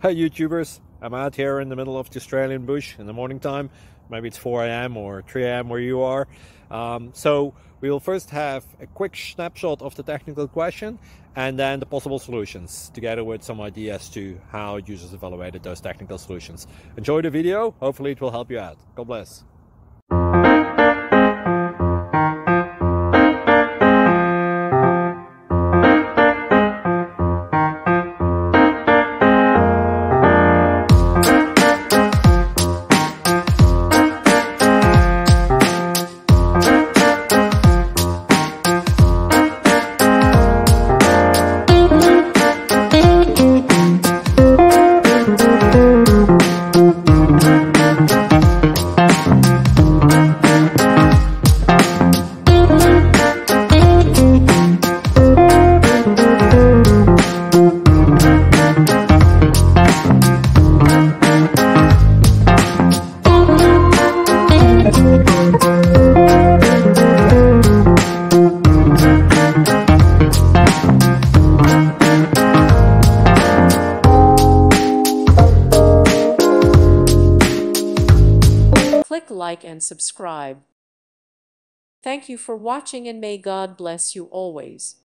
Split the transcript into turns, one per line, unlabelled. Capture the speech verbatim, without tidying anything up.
Hey YouTubers, I'm out here in the middle of the Australian bush in the morning time. Maybe it's four A M or three A M where you are. Um, so we will first have a quick snapshot of the technical question and then the possible solutions, together with some ideas to how users evaluated those technical solutions. Enjoy the video, hopefully it will help you out. God bless.
Click like and subscribe. Thank you for watching and may God bless you always.